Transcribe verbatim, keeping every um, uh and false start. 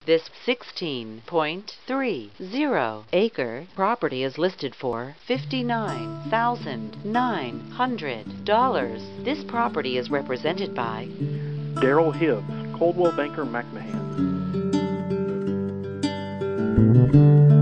This sixteen point three zero acre property is listed for fifty-nine thousand nine hundred dollars. This property is represented by Daryl Hibbs, Coldwell Banker McMahan.